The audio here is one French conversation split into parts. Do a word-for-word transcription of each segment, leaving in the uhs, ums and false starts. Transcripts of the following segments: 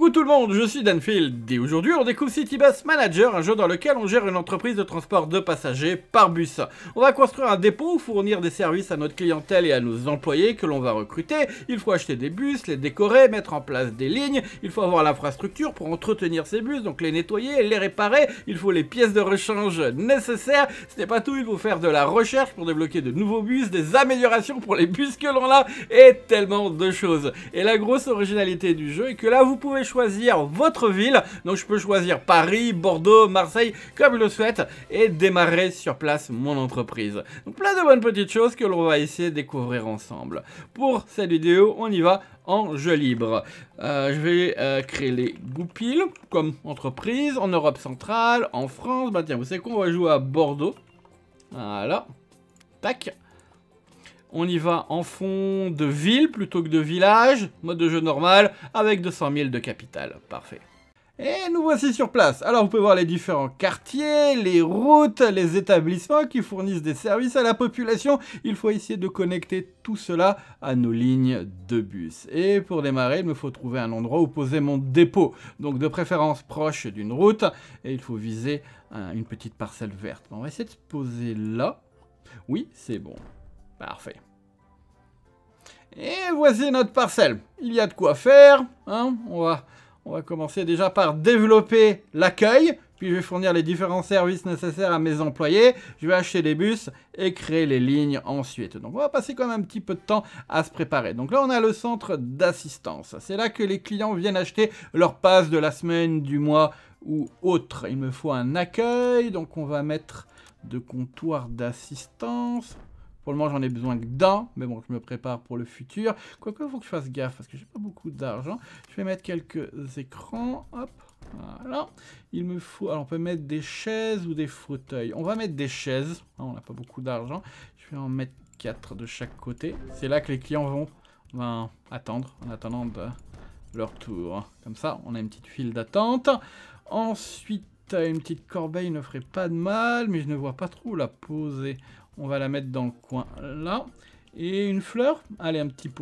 Coucou tout le monde, je suis Danfield et aujourd'hui on découvre Citybus Manager, un jeu dans lequel on gère une entreprise de transport de passagers par bus. On va construire un dépôt ou fournir des services à notre clientèle et à nos employés que l'on va recruter. Il faut acheter des bus, les décorer, mettre en place des lignes, il faut avoir l'infrastructure pour entretenir ces bus, donc les nettoyer, les réparer, il faut les pièces de rechange nécessaires. Ce n'est pas tout, il faut faire de la recherche pour débloquer de nouveaux bus, des améliorations pour les bus que l'on a et tellement de choses. Et la grosse originalité du jeu est que là vous pouvez choisir votre ville, donc je peux choisir Paris, Bordeaux, Marseille, comme je le souhaite, et démarrer sur place mon entreprise. Donc plein de bonnes petites choses que l'on va essayer de découvrir ensemble. Pour cette vidéo, on y va en jeu libre. Euh, je vais euh, créer les goupilles comme entreprise en Europe centrale, en France. Bah tiens, vous savez quoi, on va jouer à Bordeaux. Voilà. Tac. On y va en fond de ville plutôt que de village, mode de jeu normal, avec deux cent mille de capital. Parfait. Et nous voici sur place. Alors vous pouvez voir les différents quartiers, les routes, les établissements qui fournissent des services à la population. Il faut essayer de connecter tout cela à nos lignes de bus. Et pour démarrer, il me faut trouver un endroit où poser mon dépôt. Donc de préférence proche d'une route. Et il faut viser un, une petite parcelle verte. On va essayer de se poser là. Oui, c'est bon. Parfait. Et voici notre parcelle. Il y a de quoi faire. Hein, on va, on va commencer déjà par développer l'accueil. Puis je vais fournir les différents services nécessaires à mes employés. Je vais acheter des bus et créer les lignes ensuite. Donc on va passer quand même un petit peu de temps à se préparer. Donc là on a le centre d'assistance. C'est là que les clients viennent acheter leur passe de la semaine, du mois ou autre. Il me faut un accueil. Donc on va mettre de comptoir d'assistance. Pour le moment, j'en ai besoin que d'un, mais bon, je me prépare pour le futur. Quoique, il faut que je fasse gaffe, parce que j'ai pas beaucoup d'argent. Je vais mettre quelques écrans, hop, voilà. Il me faut, alors on peut mettre des chaises ou des fauteuils. On va mettre des chaises, hein, on n'a pas beaucoup d'argent. Je vais en mettre quatre de chaque côté. C'est là que les clients vont ben, attendre, en attendant de leur tour. Comme ça, on a une petite file d'attente. Ensuite, une petite corbeille ne ferait pas de mal, mais je ne vois pas trop la poser. On va la mettre dans le coin là. Et une fleur. Allez, un petit pot.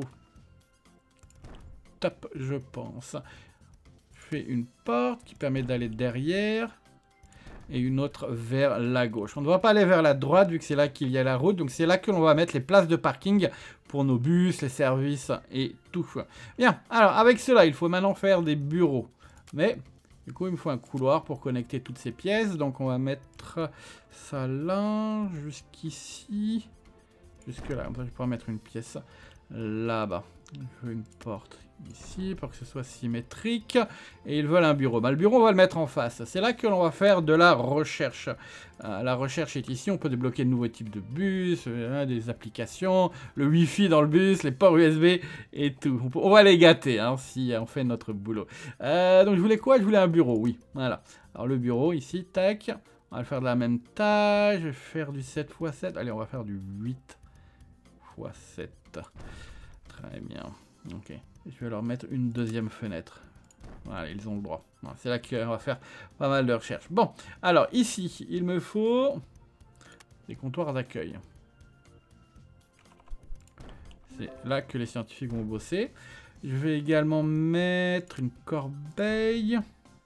Top, je pense. Je fais une porte qui permet d'aller derrière. Et une autre vers la gauche. On ne doit pas aller vers la droite vu que c'est là qu'il y a la route. Donc c'est là que l'on va mettre les places de parking pour nos bus, les services et tout. Bien, alors avec cela, il faut maintenant faire des bureaux. Mais... du coup, il me faut un couloir pour connecter toutes ces pièces. Donc, on va mettre ça là, jusqu'ici, jusque là. Comme ça, je pourrais mettre une pièce là-bas. Je veux une porte ici pour que ce soit symétrique. Et ils veulent un bureau. Bah, le bureau, on va le mettre en face. C'est là que l'on va faire de la recherche. Euh, la recherche est ici. On peut débloquer de nouveaux types de bus, euh, des applications, le Wi-Fi dans le bus, les ports U S B et tout. On, peut, on va les gâter hein, si on fait notre boulot. Euh, donc, je voulais quoi? Je voulais un bureau, oui. Voilà. Alors, le bureau ici, tac. On va le faire de la même taille. Je vais faire du sept fois sept. Allez, on va faire du huit fois sept. Très bien. Ok. Je vais leur mettre une deuxième fenêtre. Voilà, ils ont le droit. Voilà, c'est là qu'on va faire pas mal de recherches. Bon, alors ici, il me faut des comptoirs d'accueil. C'est là que les scientifiques vont bosser. Je vais également mettre une corbeille.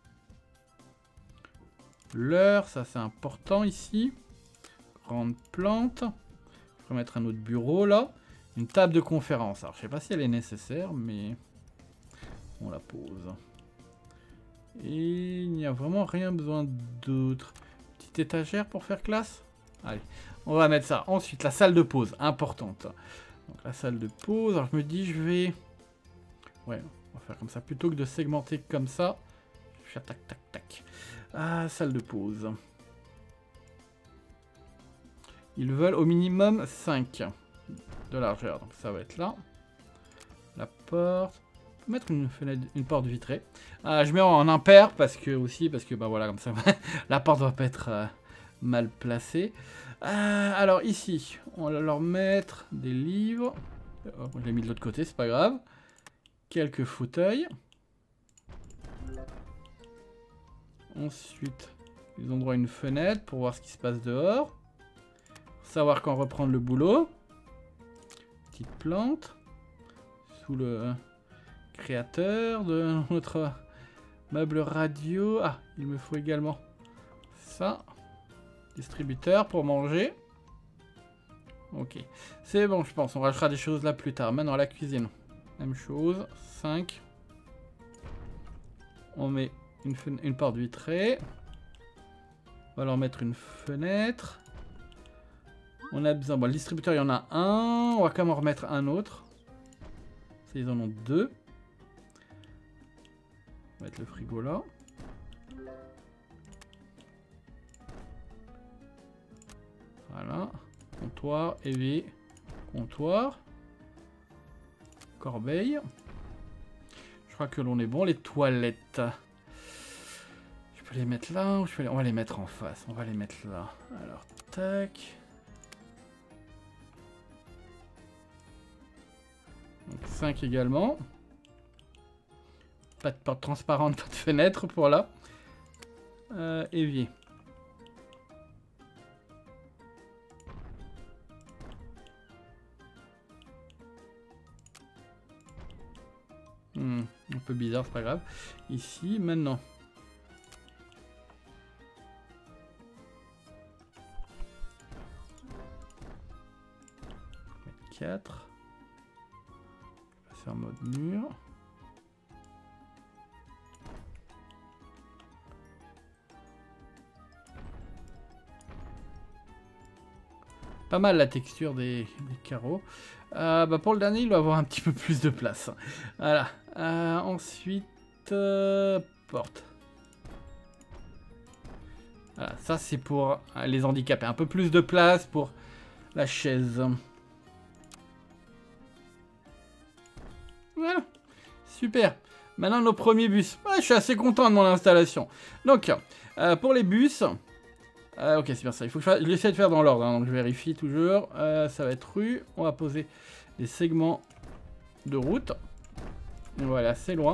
L'heure, ça c'est important ici. Grande plante. Je vais mettre un autre bureau là. Une table de conférence. Alors, je sais pas si elle est nécessaire, mais on la pose. Et il n'y a vraiment rien besoin d'autre. Petite étagère pour faire classe. Allez, on va mettre ça. Ensuite, la salle de pause, importante. Donc, la salle de pause. Alors, je me dis, je vais... ouais, on va faire comme ça. Plutôt que de segmenter comme ça, je vais faire tac, tac, tac. Ah, salle de pause. Ils veulent au minimum cinq de largeur. Donc ça va être là. La porte. On peut mettre une fenêtre, une porte vitrée. Ah, je mets en impair parce que aussi parce que bah voilà comme ça la porte va pas être euh, mal placée. Euh, alors ici, on va leur mettre des livres. Oh, je l'ai mis de l'autre côté, c'est pas grave. Quelques fauteuils. Ensuite, ils ont droit à une fenêtre pour voir ce qui se passe dehors. Savoir quand reprendre le boulot. Petite plante. Sous le créateur de notre Meuble radio. Ah, il me faut également ça. Distributeur pour manger. Ok. C'est bon, je pense. On rajoutera des choses là plus tard. Maintenant, la cuisine. Même chose. cinq. On met une, une porte vitrée. On va leur mettre une fenêtre. On a besoin... Bon, le distributeur, il y en a un. On va quand même en remettre un autre. Ça, ils en ont deux. On va mettre le frigo là. Voilà. Comptoir, évier, comptoir. Corbeille. Je crois que l'on est bon. Les toilettes. Je peux les mettre là ou je peux les... On va les mettre en face. On va les mettre là. Alors, tac. Donc cinq également. Pas de porte transparente, pas de fenêtre pour là. Euh, évier. Hmm, un peu bizarre, c'est pas grave. Ici, maintenant. quatre. En mode mur. Pas mal la texture des, des carreaux. Euh, bah pour le dernier, il doit avoir un petit peu plus de place. Voilà. Euh, ensuite, euh, porte. Voilà, ça c'est pour les handicapés. Un peu plus de place pour la chaise. Voilà, super. Maintenant nos premiers bus. Ouais, je suis assez content de mon installation. Donc, euh, pour les bus, euh, ok c'est bien ça. Il faut que je, fasse... je l'essaie de faire dans l'ordre. Hein, donc je vérifie toujours. Euh, ça va être rue. On va poser des segments de route. Voilà, c'est loin.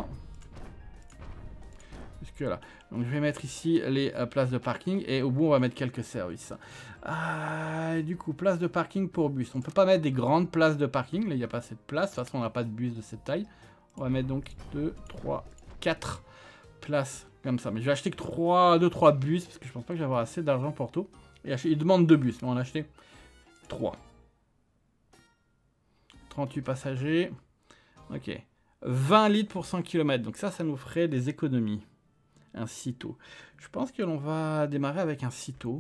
Jusque là. Donc je vais mettre ici les euh, places de parking et au bout on va mettre quelques services. Euh, du coup, place de parking pour bus. On peut pas mettre des grandes places de parking. Là, il n'y a pas assez de place. De toute façon, on n'a pas de bus de cette taille. On va mettre donc deux, trois, quatre places comme ça. Mais je vais acheter que trois, deux, trois bus parce que je pense pas que je vais avoir assez d'argent pour tout. Et acheter... Il demande deux bus, mais on va en acheter trois. trente-huit passagers. Ok. vingt litres pour cent kilomètres. Donc ça, ça nous ferait des économies. Un Cito. Je pense que l'on va démarrer avec un Cito.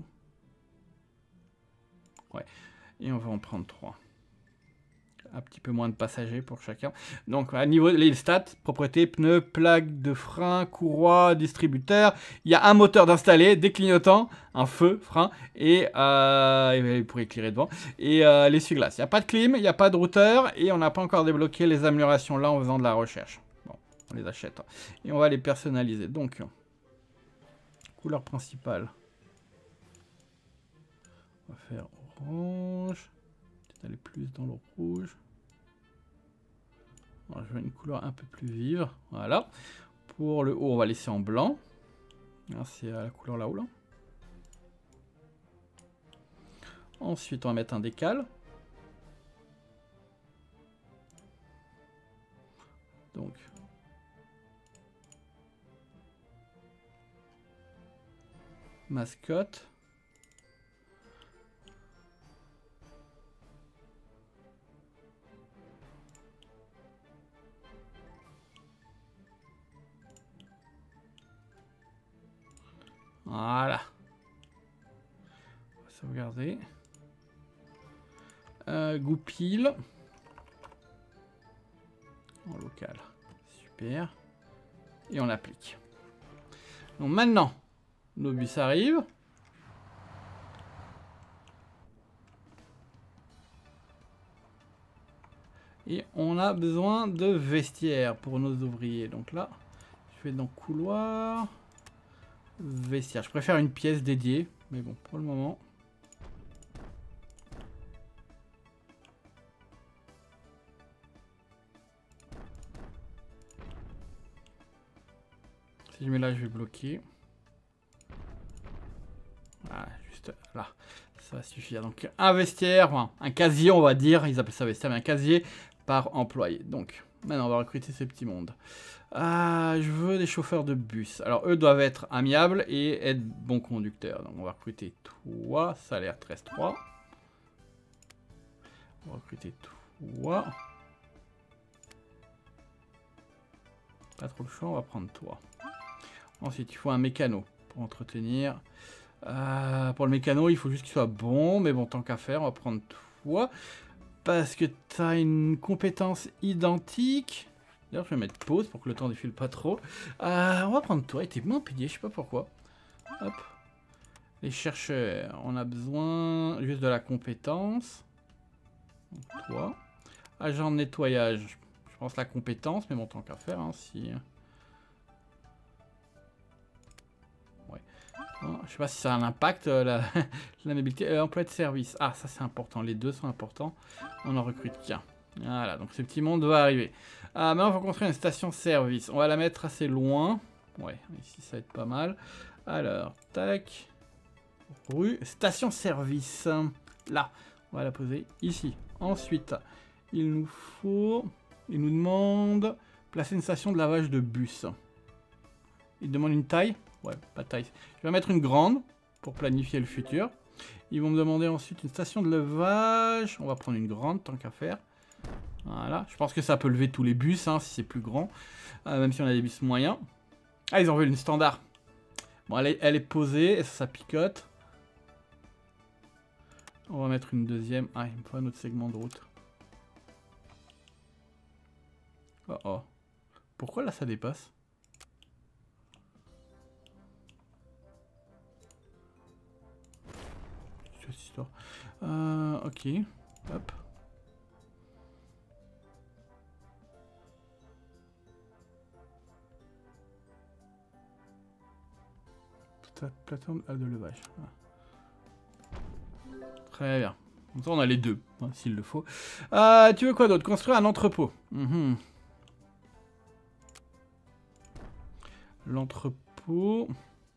Ouais. Et on va en prendre trois. Un petit peu moins de passagers pour chacun. Donc, à niveau des stats, propreté, pneus, plaque de frein, courroie, distributeur. Il y a un moteur d'installer, des clignotants, un feu, frein, et euh, pour éclairer devant, et euh, l'essuie-glace. Il n'y a pas de clim, il n'y a pas de routeur, et on n'a pas encore débloqué les améliorations là en faisant de la recherche. Bon, on les achète. Et on va les personnaliser. Donc, couleur principale. On va faire orange. Peut-être aller plus dans le rouge. Alors, je veux une couleur un peu plus vive. Voilà. Pour le haut, on va laisser en blanc. C'est la couleur là-haut. Là. Ensuite, on va mettre un décal. Donc. Mascotte. Voilà. On va sauvegarder. Euh, goupille. En local. Super. Et on applique. Donc maintenant, nos bus arrivent. Et on a besoin de vestiaires pour nos ouvriers. Donc là, je vais dans couloir. Vestiaire. Je préfère une pièce dédiée. Mais bon, pour le moment. Si je mets là, je vais bloquer. Voilà, juste là. Ça va suffire. Donc un vestiaire, enfin, un casier, on va dire. Ils appellent ça vestiaire, mais un casier par employé. Donc Maintenant, on va recruter ces petits mondes. Ah, je veux des chauffeurs de bus. Alors, eux doivent être amiables et être bons conducteurs. Donc, on va recruter toi. Salaire treize trois. On va recruter toi. Pas trop le choix, on va prendre toi. Ensuite, il faut un mécano pour entretenir. Euh, pour le mécano, il faut juste qu'il soit bon. Mais bon, tant qu'à faire, on va prendre toi. Parce que tu as une compétence identique. D'ailleurs, je vais mettre pause pour que le temps défile pas trop. Euh, on va prendre toi. Il était moins payé, je sais pas pourquoi. Hop. Les chercheurs, on a besoin juste de la compétence. Donc, toi. Agent de nettoyage. Je pense la compétence, mais bon, tant qu'à faire, hein, si... Ouais. Bon, je sais pas si ça a un impact, euh, la, la mobilité. Euh, emploi de service. Ah, ça c'est important, les deux sont importants. On en recrute qu'un. Voilà, donc ce petit monde doit arriver. Ah, maintenant, il faut construire une station-service. On va la mettre assez loin. Ouais, ici ça va être pas mal. Alors, tac. Rue, station-service. Là, on va la poser ici. Ensuite, il nous faut... Il nous demande placer une station de lavage de bus. Il demande une taille. Ouais, pas de taille. Je vais mettre une grande pour planifier le futur. Ils vont me demander ensuite une station de lavage. On va prendre une grande tant qu'à faire. Voilà. Je pense que ça peut lever tous les bus hein, si c'est plus grand. Euh, même si on a des bus moyens. Ah, ils en veulent une standard. Bon, elle est, elle est posée et ça, ça picote. On va mettre une deuxième. Ah, il me faut un autre segment de route. Oh oh. Pourquoi là ça dépasse? Cette histoire. Euh, ok. Hop. Plateforme de levage. Ah. Très bien. Comme ça on a les deux, hein, s'il le faut. Euh, tu veux quoi d'autre? Construire un entrepôt. Mmh. L'entrepôt.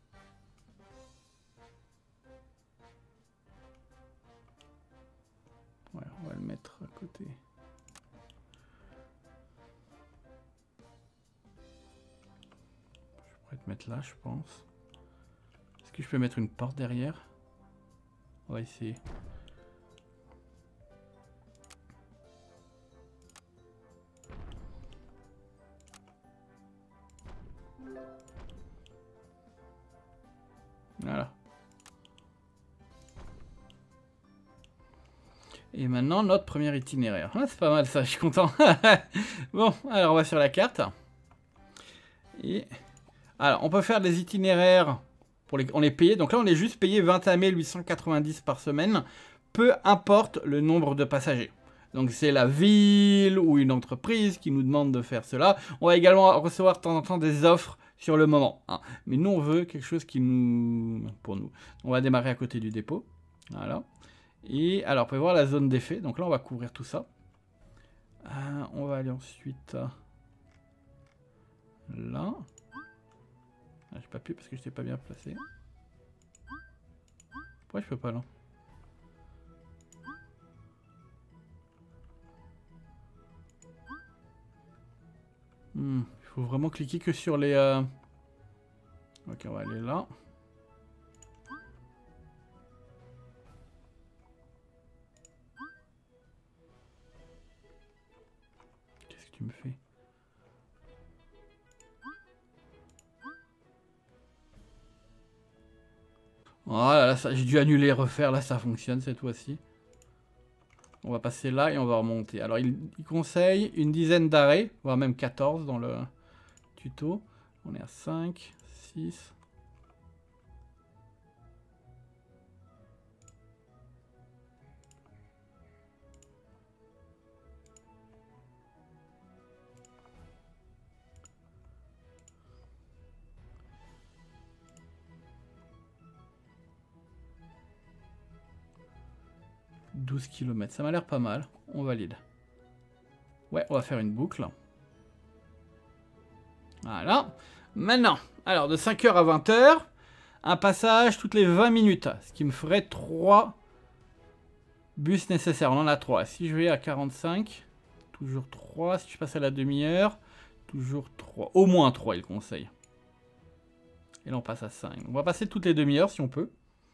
Ouais, on va le mettre à côté. Je pourrais te mettre là, je pense. Est-ce que je peux mettre une porte derrière? On va essayer. Voilà. Et maintenant, notre premier itinéraire. Ah, c'est pas mal ça, je suis content. Bon, alors on va sur la carte. Et... Alors, on peut faire des itinéraires, pour les... on est payé. Donc là, on est juste payé vingt et un mille huit cent quatre-vingt-dix par semaine. Peu importe le nombre de passagers. Donc c'est la ville ou une entreprise qui nous demande de faire cela. On va également recevoir de temps en temps des offres sur le moment. Hein. Mais nous, on veut quelque chose qui nous... Pour nous. On va démarrer à côté du dépôt. Voilà. Et alors, on peut voir la zone d'effet. Donc là, on va couvrir tout ça. Euh, on va aller ensuite... Euh, là. Ah, j'ai pas pu parce que je n'étais pas bien placé. Pourquoi je peux pas là? Hmm, il faut vraiment cliquer que sur les... Euh... Ok, on va aller là. Qu'est-ce que tu me fais? Voilà, là, ça, j'ai dû annuler et refaire. Là, ça fonctionne cette fois-ci. On va passer là et on va remonter. Alors, il, il conseille une dizaine d'arrêts, voire même quatorze dans le tuto. On est à cinq, six... douze kilomètres, ça m'a l'air pas mal. On valide. Ouais, on va faire une boucle. Voilà. Maintenant, alors de cinq heures à vingt heures, un passage toutes les vingt minutes. Ce qui me ferait trois bus nécessaires. On en a trois. Si je vais à quarante-cinq, Toujours trois. Si je passe à la demi-heure, toujours trois. Au moins trois, il conseille. Et là, on passe à cinq. On va passer toutes les demi-heures si on peut.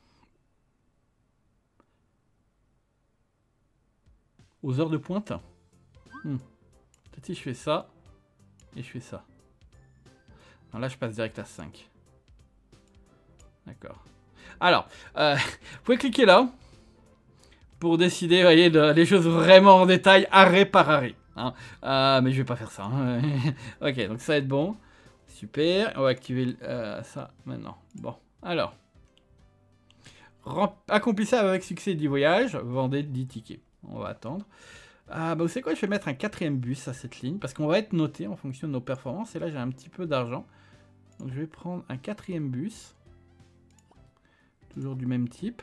Aux heures de pointe. Hmm. Peut-être si je fais ça. Et je fais ça. Non, là, je passe direct à cinq. D'accord. Alors, euh, vous pouvez cliquer là. Pour décider, vous voyez, de, les choses vraiment en détail, arrêt par arrêt. Hein. Euh, mais je vais pas faire ça. Hein. Ok, donc ça va être bon. Super. On va activer euh, ça maintenant. Bon, alors. Accomplissez avec succès dix voyages. Vendez dix tickets. On va attendre. Ah, bah vous savez quoi, je vais mettre un quatrième bus à cette ligne. Parce qu'on va être noté en fonction de nos performances. Et là, j'ai un petit peu d'argent. Donc je vais prendre un quatrième bus. Toujours du même type.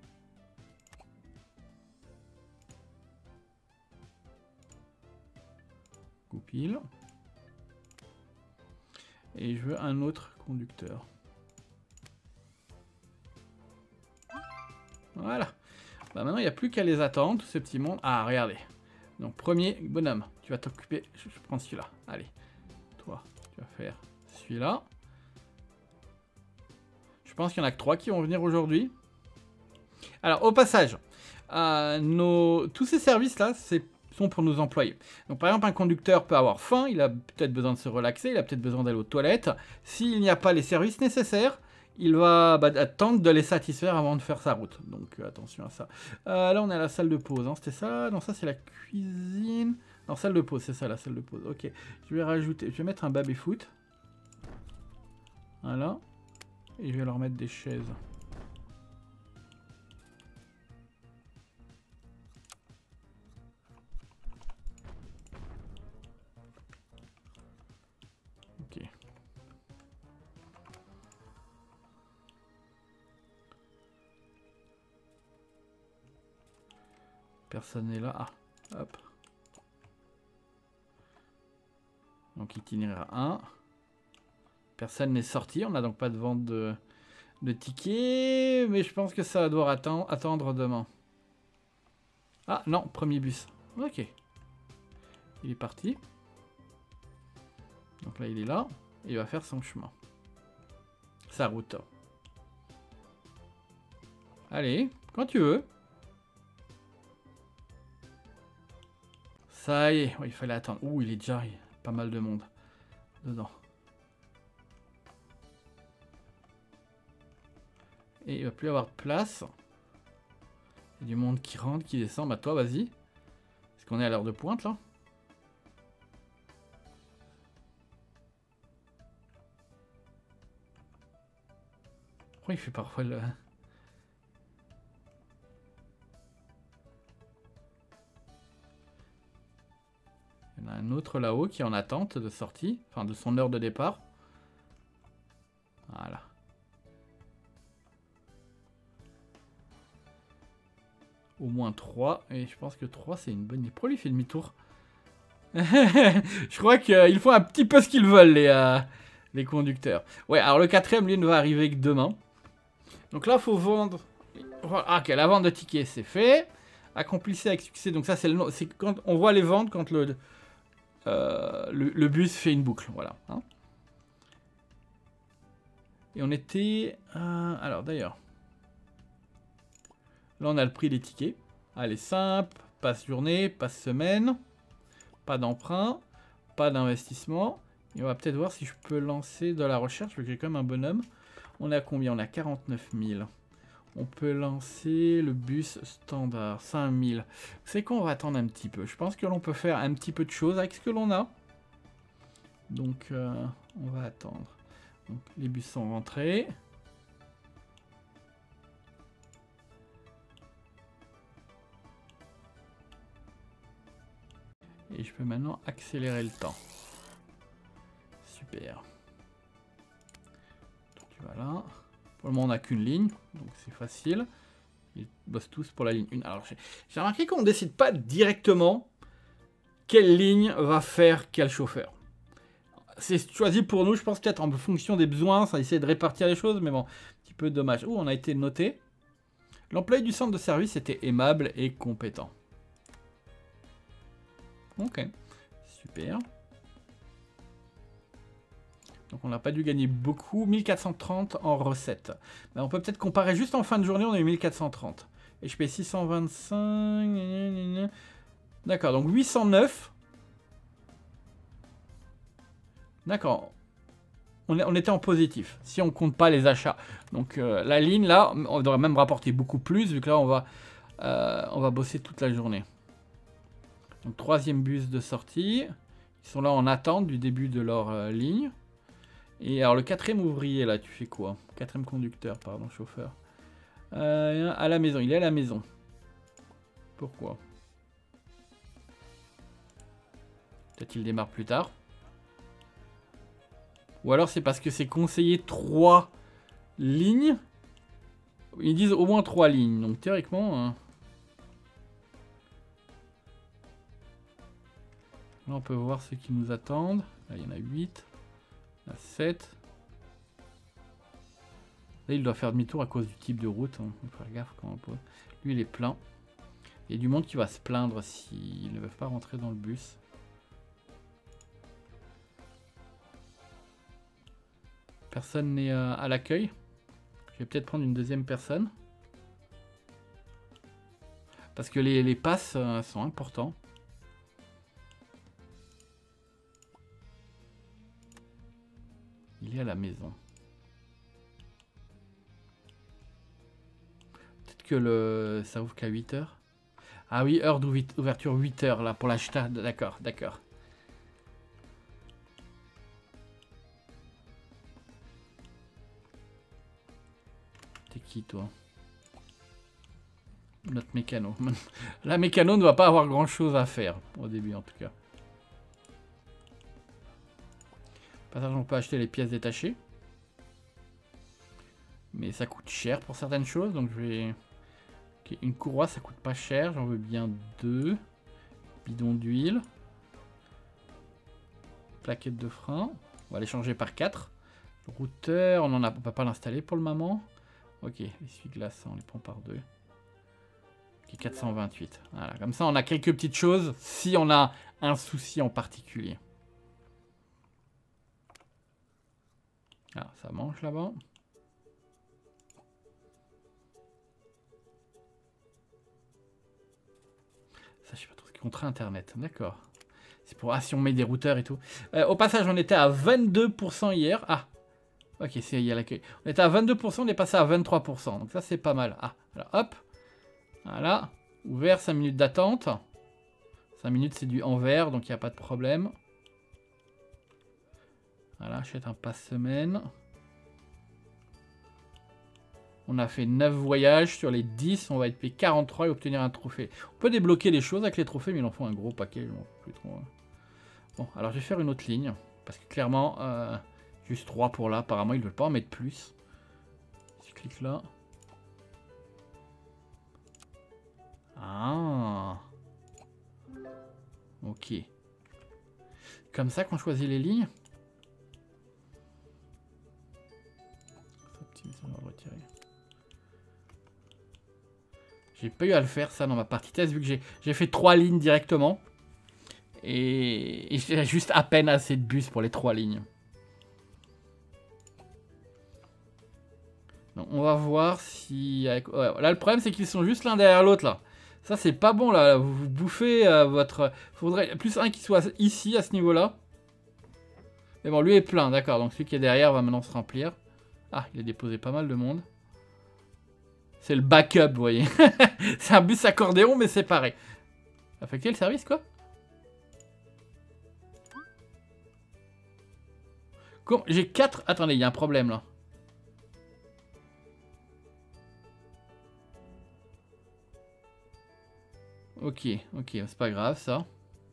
Pile. Et je veux un autre conducteur. Voilà. Bah maintenant, il n'y a plus qu'à les attendre, tous ces petits mondes. Ah, regardez. Donc, premier bonhomme, tu vas t'occuper. Je, je prends celui-là. Allez. Toi, tu vas faire celui-là. Je pense qu'il y en a que trois qui vont venir aujourd'hui. Alors, au passage, euh, nos... tous ces services-là, c'est sont pour nos employés. Donc par exemple, un conducteur peut avoir faim, il a peut-être besoin de se relaxer, il a peut-être besoin d'aller aux toilettes. S'il n'y a pas les services nécessaires, il va bah, attendre de les satisfaire avant de faire sa route. Donc euh, attention à ça. Euh, là, on est à la salle de pause. Hein. C'était ça? Non, ça c'est la cuisine. Non, salle de pause, c'est ça la salle de pause. Ok, je vais rajouter, je vais mettre un baby-foot. Voilà. Et je vais leur mettre des chaises. Personne n'est là. Ah, hop. Donc itinéraire un. Personne n'est sorti. On n'a donc pas de vente de, de tickets. Mais je pense que ça va devoir attendre, attendre demain. Ah non, premier bus. Ok. Il est parti. Donc là, il est là. Et il va faire son chemin. Sa route. Allez, quand tu veux. Ça y est, ouais, il fallait attendre. Ouh, il est déjà il y a pas mal de monde dedans. Et il va plus y avoir de place. Il y a du monde qui rentre, qui descend. Bah toi, vas-y. Est-ce qu'on est à l'heure de pointe, là? Pourquoi il fait parfois le... Il y en a un autre là-haut qui est en attente de sortie, enfin de son heure de départ. Voilà. Au moins trois, et je pense que trois c'est une bonne idée. Pourquoi lui fait demi-tour? Je crois qu'ils font un petit peu ce qu'ils veulent, les, euh, les conducteurs. Ouais, alors le quatrième, lui, ne va arriver que demain. Donc là, il faut vendre... Ah, ok, la vente de tickets, c'est fait. Accomplissez avec succès. Donc ça, c'est le... c'est quand on voit les ventes quand le... Euh, le, le bus fait une boucle, voilà. Hein. Et on était... Euh, alors d'ailleurs... Là on a le prix des tickets. Allez, simple, passe journée, passe semaine. Pas d'emprunt, pas d'investissement. Et on va peut-être voir si je peux lancer de la recherche, parce que j'ai quand même un bonhomme. On est à combien? On est à quarante-neuf mille. On peut lancer le bus standard, cinq mille. C'est qu'on va attendre un petit peu. Je pense que l'on peut faire un petit peu de choses avec ce que l'on a. Donc, euh, on va attendre. Donc, les bus sont rentrés. Et je peux maintenant accélérer le temps. Super. Donc, tu vas là. Pour le moment, on n'a qu'une ligne, donc c'est facile. Ils bossent tous pour la ligne un. Alors, j'ai remarqué qu'on ne décide pas directement quelle ligne va faire quel chauffeur. C'est choisi pour nous, je pense, peut-être en fonction des besoins. Ça essaie de répartir les choses, mais bon, un petit peu dommage. Oh, on a été noté. L'employé du centre de service était aimable et compétent. Ok. Super. Donc on n'a pas dû gagner beaucoup. mille quatre cent trente en recettes. Ben, on peut peut-être comparer juste en fin de journée, on a eu mille quatre cent trente. Et je paye six cent vingt-cinq. D'accord, donc huit cent neuf. D'accord. On, on était en positif, si on compte pas les achats. Donc euh, la ligne là, on devrait même rapporter beaucoup plus, vu que là on va, euh, on va bosser toute la journée. Donc troisième bus de sortie. Ils sont là en attente du début de leur euh, ligne. Et alors le quatrième ouvrier là, tu fais quoi? Quatrième conducteur, pardon, chauffeur. Euh, à la maison, il est à la maison. Pourquoi? Peut-être qu'il démarre plus tard. Ou alors c'est parce que c'est conseillé trois lignes. Ils disent au moins trois lignes. Donc théoriquement... Hein, là on peut voir ceux qui nous attendent. Là il y en a huit. Il y en a sept. Là il doit faire demi-tour à cause du type de route. Hein. Il faut faire gaffe quand on pose. Lui il est plein. Il y a du monde qui va se plaindre s'ils ne peuvent pas rentrer dans le bus. Personne n'est euh, à l'accueil. Je vais peut-être prendre une deuxième personne. Parce que les, les passes euh, sont importants. Il est à la maison. Peut-être que le ça ouvre qu'à huit heures. Ah oui, heure d'ouverture huit heures là pour l'achat. D'accord, d'accord. T'es qui toi? Notre mécano. La mécano ne va pas avoir grand chose à faire au début en tout cas. Passage, on peut acheter les pièces détachées. Mais ça coûte cher pour certaines choses. Donc je vais... Okay, une courroie ça coûte pas cher. J'en veux bien deux. Bidon d'huile. Plaquette de frein. On va les changer par quatre. Le routeur, on ne peut pas l'installer pour le moment. Ok, essuie-glace, on les prend par deux. Ok, quatre cent vingt-huit. Voilà, comme ça on a quelques petites choses si on a un souci en particulier. Ah, ça mange là-bas. Ça, je sais pas trop ce qui est contrat internet. D'accord. C'est pour... Ah, si on met des routeurs et tout. Euh, au passage, on était à vingt-deux pour cent hier. Ah, ok, c'est il y a l'accueil. On était à vingt-deux pour cent, on est passé à vingt-trois pour cent. Donc ça, c'est pas mal. Ah, alors hop. Voilà. Ouvert, cinq minutes d'attente. cinq minutes, c'est du en vert, donc il n'y a pas de problème. Voilà, achète un pass semaine. On a fait neuf voyages. Sur les dix, on va être payé quarante-trois et obtenir un trophée. On peut débloquer les choses avec les trophées, mais il en faut un gros paquet. Plus trop. Bon, alors je vais faire une autre ligne. Parce que clairement, euh, juste trois pour là. Apparemment, ils ne veulent pas en mettre plus. Si je clique là. Ah. Ok. Comme ça qu'on choisit les lignes. J'ai pas eu à le faire ça dans ma partie test vu que j'ai fait trois lignes directement. Et, et j'ai juste à peine assez de bus pour les trois lignes. Donc, on va voir si... Avec... Ouais, là le problème c'est qu'ils sont juste l'un derrière l'autre là. Ça c'est pas bon là. Vous, vous bouffez euh, votre... Faudrait plus un qui soit ici à ce niveau là. Mais bon lui est plein, d'accord. Donc celui qui est derrière va maintenant se remplir. Ah, il a déposé pas mal de monde. C'est le backup, vous voyez. C'est un bus accordéon, mais séparé. Affecter le service, quoi. J'ai quatre... Attendez, il y a un problème, là. Ok, ok, c'est pas grave, ça.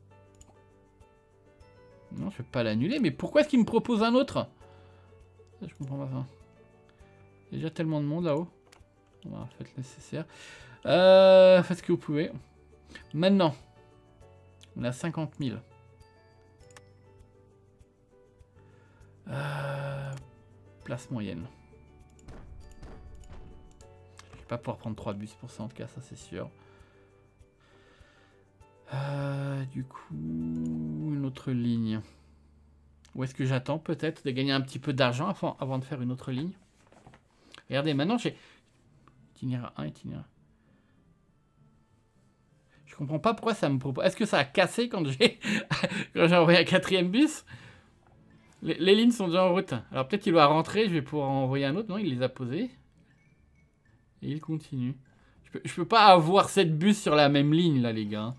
Non, je vais pas l'annuler, mais pourquoi est-ce qu'il me propose un autre? Je comprends pas ça. Il y a déjà tellement de monde, là-haut. Voilà, faites le nécessaire. Euh, faites ce que vous pouvez. Maintenant, on a cinquante mille. Euh, place moyenne. Je vais pas pouvoir prendre trois bus pour ça, en tout cas, ça c'est sûr. Euh, du coup, une autre ligne. Ou est-ce que j'attends peut-être de gagner un petit peu d'argent avant, avant de faire une autre ligne? Regardez, maintenant j'ai... Itinéraire un, itinéraire... Je comprends pas pourquoi ça me propose... Est-ce que ça a cassé quand j'ai quand j'ai envoyé un quatrième bus? les, les lignes sont déjà en route. Alors peut-être qu'il va rentrer, je vais pouvoir envoyer un autre. Non, il les a posés. Et il continue. Je peux, je peux pas avoir sept bus sur la même ligne, là, les gars.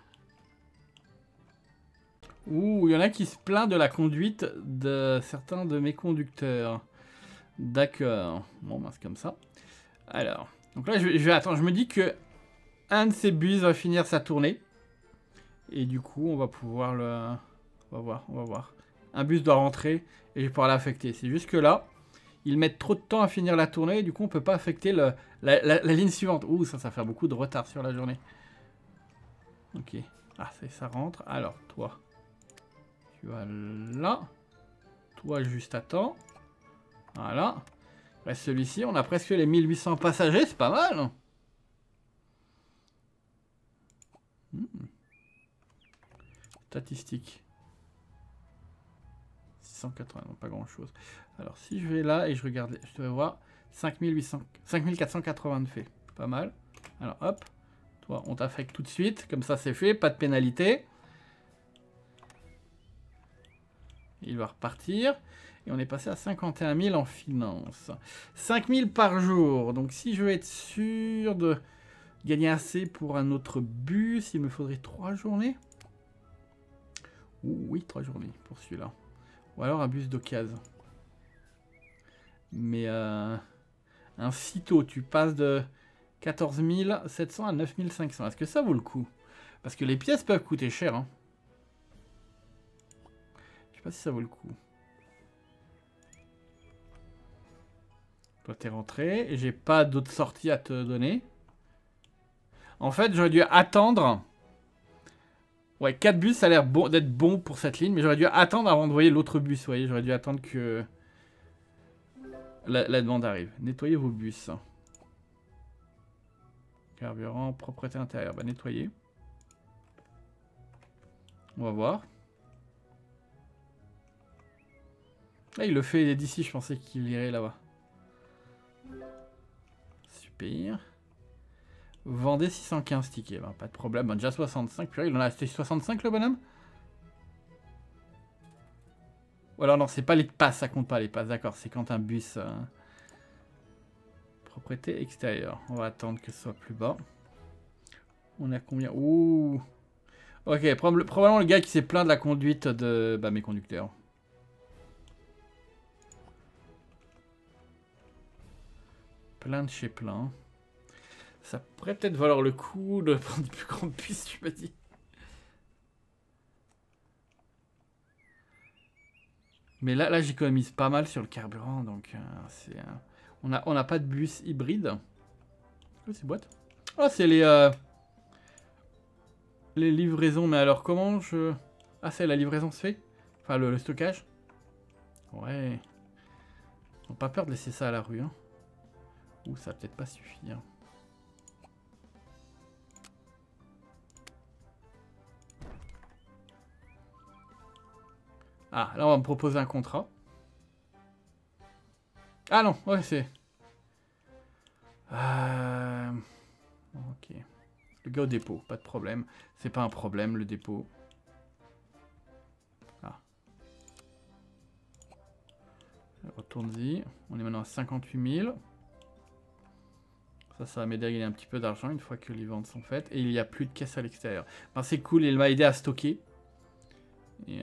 Ouh, il y en a qui se plaint de la conduite de certains de mes conducteurs. D'accord. Bon, ben, c'est comme ça. Alors, donc là, je vais, je vais attendre. Je me dis que un de ces bus va finir sa tournée. Et du coup, on va pouvoir le... On va voir, on va voir. Un bus doit rentrer et je vais pouvoir l'affecter. C'est juste que là, ils mettent trop de temps à finir la tournée et du coup, on peut pas affecter le, la, la, la ligne suivante. Ouh, ça, ça fait beaucoup de retard sur la journée. Ok. Ah, ça, ça rentre. Alors, toi, tu vas là. Toi, juste attends. Voilà. Reste celui-ci. On a presque les mille huit cents passagers. C'est pas mal. Hmm. Statistiques. six cent quatre-vingts, non, pas grand-chose. Alors, si je vais là et je regarde, je devrais voir cinq mille huit cents, cinq mille quatre cent quatre-vingts de fait. Pas mal. Alors, hop. Toi, on t'affecte tout de suite. Comme ça, c'est fait. Pas de pénalité. Il va repartir. Et on est passé à cinquante et un mille en finance. cinq mille par jour. Donc, si je veux être sûr de gagner assez pour un autre bus, il me faudrait trois journées. Ouh, oui, trois journées pour celui-là. Ou alors un bus d'occasion. Mais euh, un sitôt, tu passes de quatorze mille sept cents à neuf mille cinq cents. Est-ce que ça vaut le coup? Parce que les pièces peuvent coûter cher. Hein. Je sais pas si ça vaut le coup. Toi, t'es rentré. Et j'ai pas d'autres sorties à te donner. En fait, j'aurais dû attendre... Ouais, quatre bus, ça a l'air bon, d'être bon pour cette ligne, mais j'aurais dû attendre avant de voir l'autre bus, vous voyez. J'aurais dû attendre que la, la demande arrive. Nettoyez vos bus. Carburant, propreté intérieure. Bah, nettoyer. On va voir. Là, il le fait d'ici, je pensais qu'il irait là-bas. Super. Vendez six cent quinze tickets, ben, pas de problème. Ben, déjà soixante-cinq, purée, il en a acheté soixante-cinq le bonhomme. Ou alors non, c'est pas les passes, ça compte pas les passes, d'accord, c'est quand un bus... Euh... Propriété extérieure, on va attendre que ce soit plus bas. On a combien? Ouh. Ok, probablement le gars qui s'est plaint de la conduite de bah, mes conducteurs. Plein de chez plein. Ça pourrait peut-être valoir le coup de prendre plus grande puce, tu m'as dit. Mais là, là j'économise pas mal sur le carburant, donc euh, c'est... Euh, on a, on n'a pas de bus hybride. Oh, c'est boîte. Oh, c'est les... Euh, les livraisons, mais alors comment je... Ah, c'est la livraison se fait? Enfin, le, le stockage? Ouais. Ils n'ont pas peur de laisser ça à la rue, hein. Ouh, ça va peut-être pas suffire. Ah, là, on va me proposer un contrat. Ah non, ouais, c'est... Euh... Ok. Le gars au dépôt, pas de problème. C'est pas un problème, le dépôt. Ah. Retourne-y. On est maintenant à cinquante-huit mille. Ça, ça va m'aider à gagner un petit peu d'argent une fois que les ventes sont faites. Et il n'y a plus de caisse à l'extérieur. Ben, c'est cool, il m'a aidé à stocker. Et... Euh...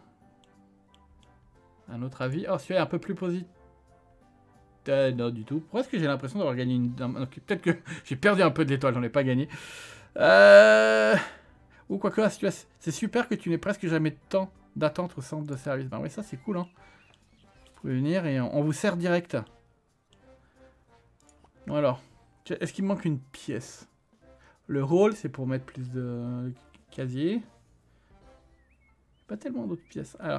Un autre avis. Oh, celui-là est un peu plus positif. Euh, non, du tout. Pourquoi est-ce que j'ai l'impression d'avoir gagné une... Okay, peut-être que j'ai perdu un peu de l'étoile, j'en ai pas gagné. Euh... Ou quoi que là, c'est super que tu n'aies presque jamais de temps d'attente au centre de service. Ben oui, ça c'est cool, hein. Vous pouvez venir et on vous sert direct. Bon alors, est-ce qu'il me manque une pièce? Le rôle, c'est pour mettre plus de casiers. Pas tellement d'autres pièces. Alors...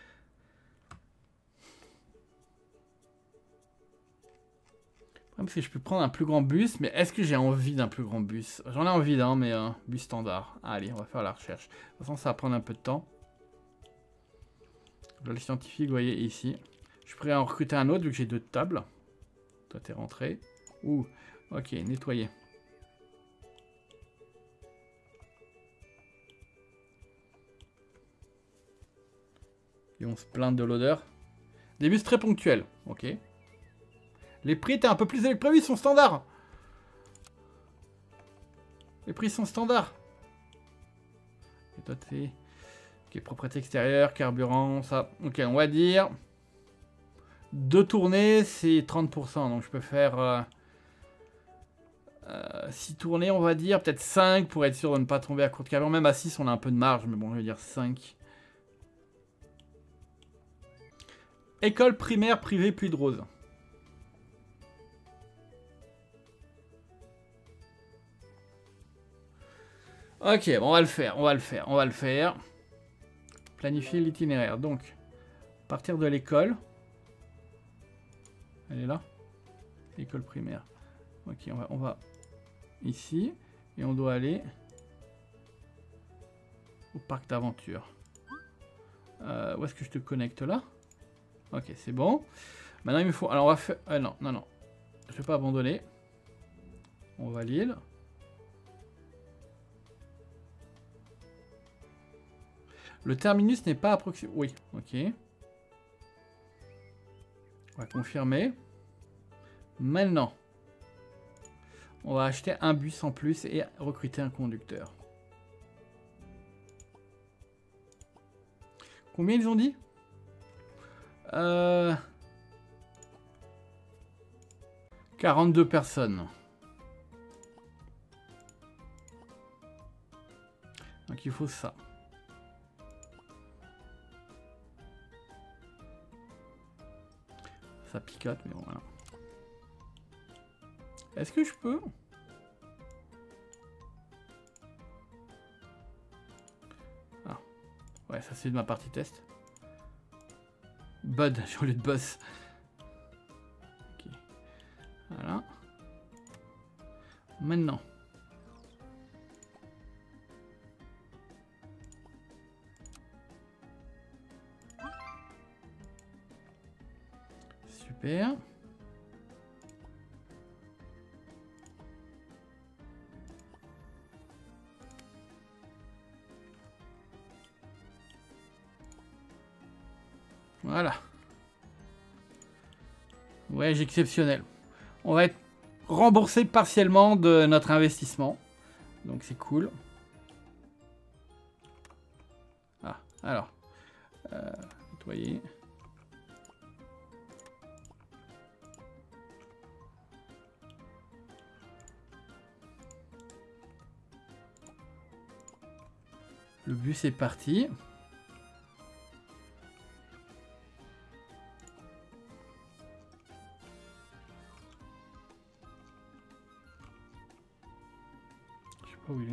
Parce que je peux prendre un plus grand bus, mais est-ce que j'ai envie d'un plus grand bus? J'en ai envie d'un, mais un bus standard. Allez, on va faire la recherche. De toute façon, ça va prendre un peu de temps. Le scientifique, vous voyez, ici. Je suis prêt à en recruter un autre vu que j'ai deux tables. Toi, t'es rentré. Ouh, ok, nettoyer. Et on se plaint de l'odeur. Des bus très ponctuels, ok. Les prix étaient un peu plus élevés que prévu, ils sont standards. Les prix sont standards. Et toi, t'es... Ok, propriété extérieure, carburant, ça. Ok, on va dire... Deux tournées, c'est trente pour cent. Donc je peux faire... Euh... Euh, six tournées, on va dire. Peut-être cinq pour être sûr de ne pas tomber à court de carburant. Même à six, on a un peu de marge. Mais bon, je vais dire cinq. École primaire privée Puy de Rose. Ok, bon, on va le faire, on va le faire, on va le faire. Planifier l'itinéraire. Donc, partir de l'école. Elle est là. École primaire. Ok, on va, on va ici. Et on doit aller au parc d'aventure. Euh, où est-ce que je te connecte là? Ok, c'est bon. Maintenant, il me faut... Alors, on va faire... Euh, non, non, non. Je ne vais pas abandonner. On va l'île. Le terminus n'est pas approximé. Oui, ok. On va confirmer. Maintenant, on va acheter un bus en plus et recruter un conducteur. Combien ils ont dit? euh... quarante-deux personnes. Donc il faut ça. Ça picote, mais bon, voilà. Est-ce que je peux? Ah. Ouais, ça c'est de ma partie test. Bud, au lieu de boss. Ok. Voilà. Maintenant. Super. Voilà. Ouais, j'ai exceptionnel. On va être remboursé partiellement de notre investissement. Donc c'est cool. Ah, alors. Euh, nettoyer. Le bus est parti. Je sais pas où il est.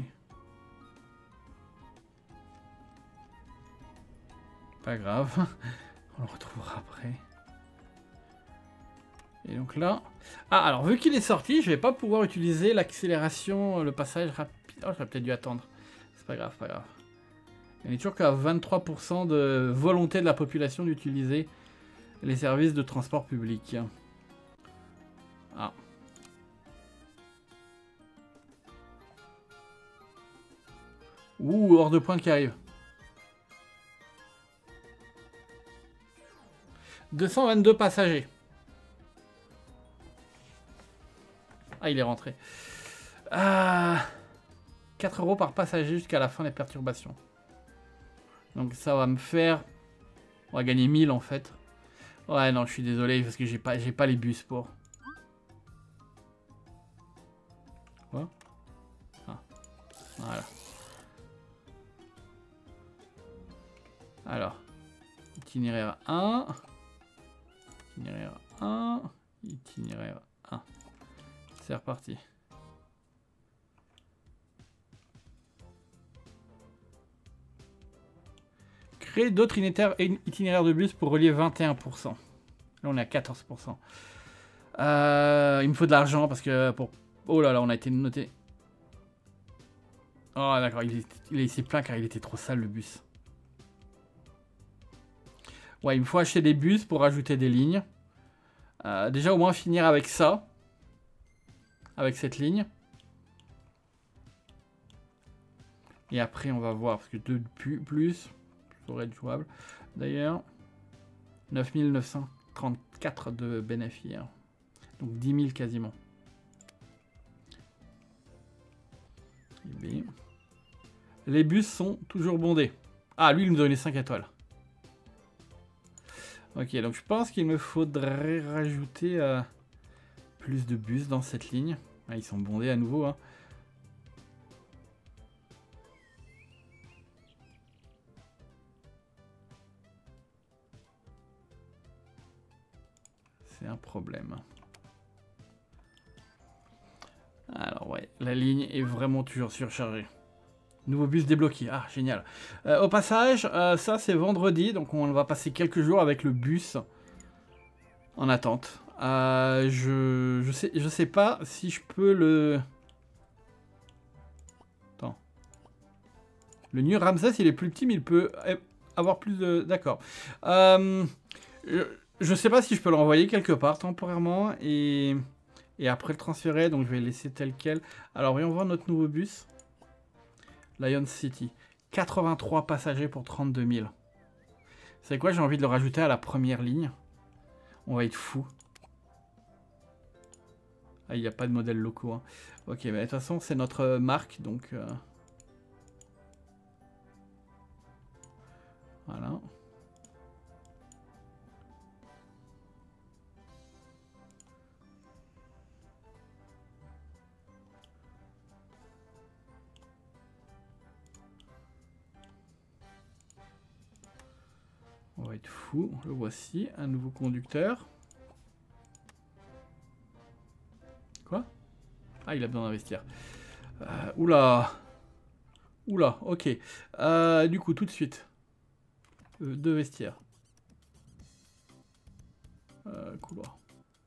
Pas grave. On le retrouvera après. Et donc là... Ah, alors vu qu'il est sorti, je vais pas pouvoir utiliser l'accélération, le passage rapide. Oh, j'aurais peut-être dû attendre. C'est pas grave, pas grave. Il n'est toujours qu'à vingt-trois pour cent de volonté de la population d'utiliser les services de transport public. Ah. Ouh, hors de pointe qui arrive. deux cent vingt-deux passagers. Ah, il est rentré. Ah, quatre euros par passager jusqu'à la fin des perturbations. Donc ça va me faire... On va gagner mille en fait. Ouais, non, je suis désolé parce que j'ai pas, j'ai pas les bus pour. Quoi? Ah, voilà. Alors, itinéraire un. Itinéraire un. Itinéraire un. C'est reparti. Créer d'autres itinéraires de bus pour relier vingt et un pour cent. Là, on est à quatorze pour cent. Euh, il me faut de l'argent parce que pour... Oh là là, on a été noté. Oh d'accord, il, il s'est plaint car il était trop sale le bus. Ouais, il me faut acheter des bus pour rajouter des lignes. Euh, déjà, au moins finir avec ça. Avec cette ligne. Et après, on va voir, parce que deux plus, plus ça pourrait être jouable. D'ailleurs, neuf mille neuf cent trente-quatre de bénéfice. Donc dix mille quasiment. Les bus sont toujours bondés. Ah, lui, il nous donnait cinq étoiles. Ok, donc je pense qu'il me faudrait rajouter euh, plus de bus dans cette ligne. Ah, ils sont bondés à nouveau. Hein. C'est un problème. Alors ouais, la ligne est vraiment toujours surchargée. Nouveau bus débloqué. Ah, génial. Euh, au passage, euh, ça c'est vendredi, donc on va passer quelques jours avec le bus en attente. Euh, je, je, sais, je sais pas si je peux le... Attends. Le New Ramsès, il est plus petit, mais il peut avoir plus de... D'accord. Euh, je, je sais pas si je peux l'envoyer quelque part temporairement et... et après le transférer, donc je vais le laisser tel quel. Alors voyons voir notre nouveau bus. Lion City. quatre-vingt-trois passagers pour trente-deux mille. C'est quoi, j'ai envie de le rajouter à la première ligne. On va être fou. Ah, il n'y a pas de modèles locaux. Hein. Ok, mais de toute façon, c'est notre marque, donc... Euh... Voilà. On va être fou. Le voici, un nouveau conducteur. Quoi? Ah, il a besoin d'investir. Euh, oula. Oula, ok. Euh, du coup, tout de suite. Euh, deux vestiaires. Euh, couloir.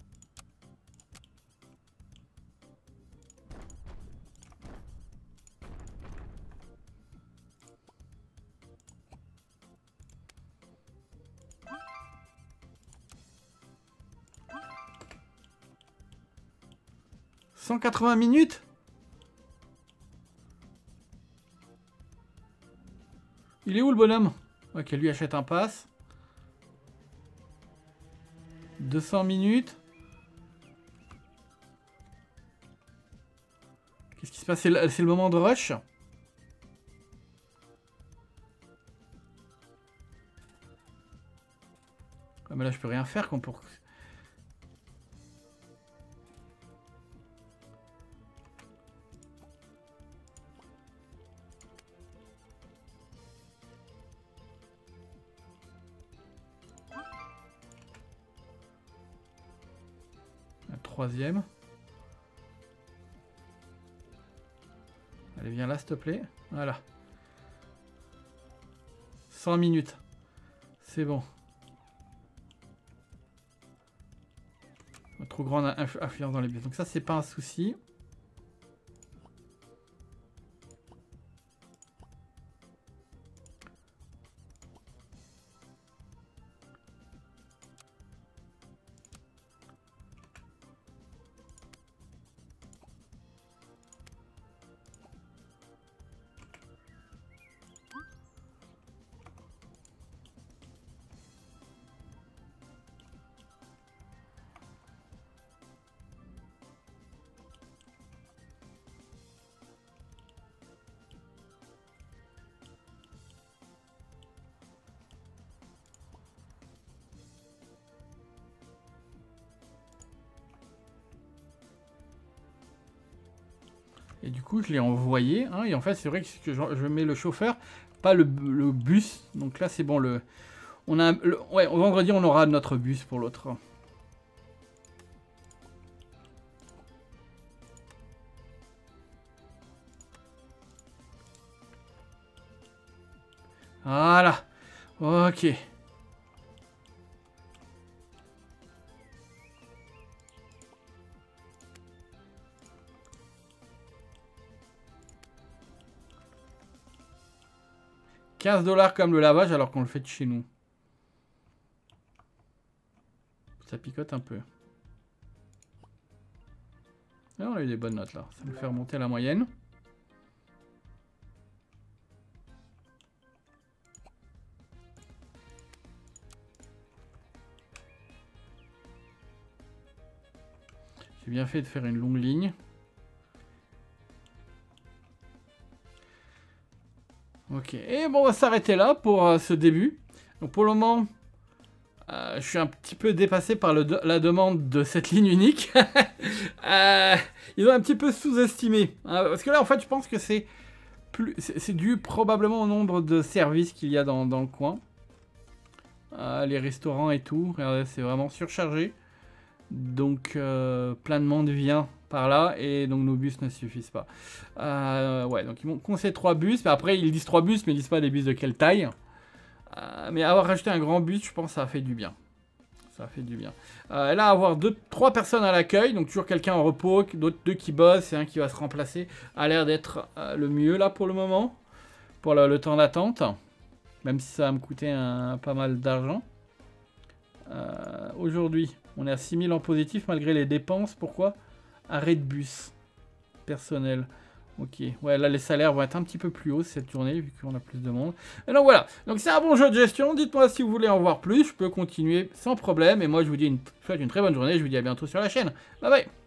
cent quatre-vingts minutes? Il est où le bonhomme? Ok, lui achète un pass. deux cents minutes. Qu'est-ce qui se passe? C'est le, le moment de rush? Ah, mais là, je peux rien faire comme pour... La troisième. Allez, viens là, s'il te plaît. Voilà. cent minutes. C'est bon. Trop grande influence dans les bus. Donc ça, c'est pas un souci. Et du coup, je l'ai envoyé. Hein, et en fait, c'est vrai que je, je mets le chauffeur, pas le, le bus. Donc là, c'est bon. Le, on a, le, ouais, au vendredi, on aura notre bus pour l'autre. Voilà. Ok. quinze dollars comme le lavage alors qu'on le fait de chez nous. picote un peu. Et on a eu des bonnes notes là. Ça nous fait remonter la moyenne. J'ai bien fait de faire une longue ligne. Ok, et bon, on va s'arrêter là pour euh, ce début. Donc pour le moment, euh, je suis un petit peu dépassé par le de la demande de cette ligne unique. euh, ils ont un petit peu sous-estimé. Hein, parce que là, en fait, je pense que c'est plus, c'est dû probablement au nombre de services qu'il y a dans, dans le coin. Euh, les restaurants et tout, regardez, c'est vraiment surchargé. Donc, euh, plein de monde vient par là et donc nos bus ne suffisent pas. Euh, ouais, donc ils m'ont conseillé trois bus, mais après ils disent trois bus, mais ils disent pas des bus de quelle taille. Euh, mais avoir rajouté un grand bus, je pense que ça a fait du bien. Ça a fait du bien. Euh, et là, avoir deux, trois personnes à l'accueil, donc toujours quelqu'un en repos, d'autres deux qui bossent et un qui va se remplacer, a l'air d'être euh, le mieux là pour le moment, pour le, le temps d'attente, même si ça va me coûter un, pas mal d'argent. Euh, Aujourd'hui, on est à six mille en positif malgré les dépenses. Pourquoi? Arrêt de bus personnel. Ok, ouais, là les salaires vont être un petit peu plus hauts cette journée vu qu'on a plus de monde. Et donc voilà, donc c'est un bon jeu de gestion. Dites-moi si vous voulez en voir plus, je peux continuer sans problème. Et moi je vous dis une, je vous souhaite une très bonne journée, je vous dis à bientôt sur la chaîne. Bye bye.